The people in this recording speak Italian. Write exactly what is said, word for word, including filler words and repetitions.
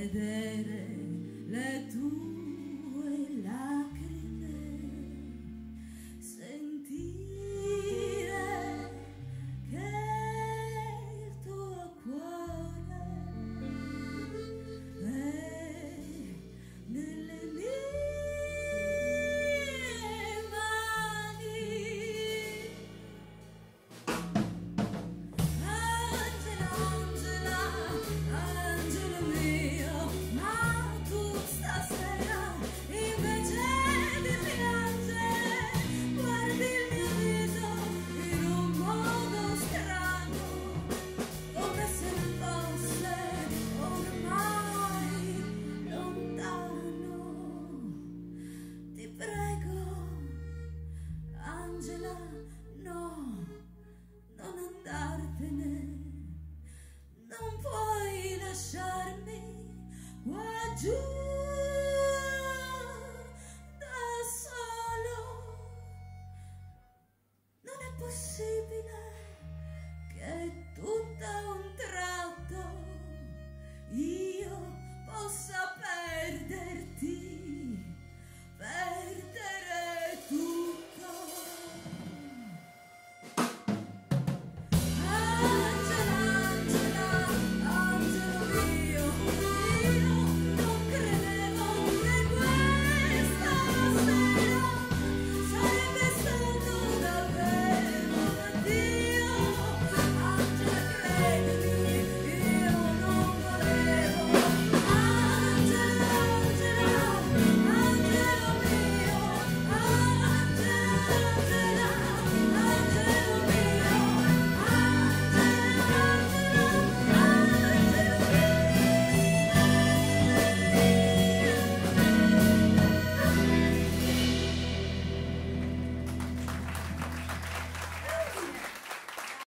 vedere le tue lacrime, sentire che il tuo cuore è nelle mie mani. Angela, Angela, angelo mio, ma tu stasera invece di piangere guardi il mio viso in un modo strano, come se fosse ormai lontano. Ti prego, Angela, no, non andartene, non puoi lasciarmi qua giù.